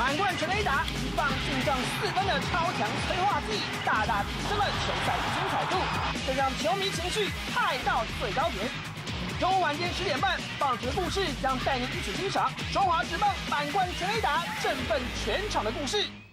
满贯全垒打，一棒进账4分的超强催化剂，大大提升了球赛精彩度，这让球迷情绪嗨到最高点。周五晚间10点半，棒球的故事将带您一起欣赏中华职棒满贯全垒打，振奋全场的故事。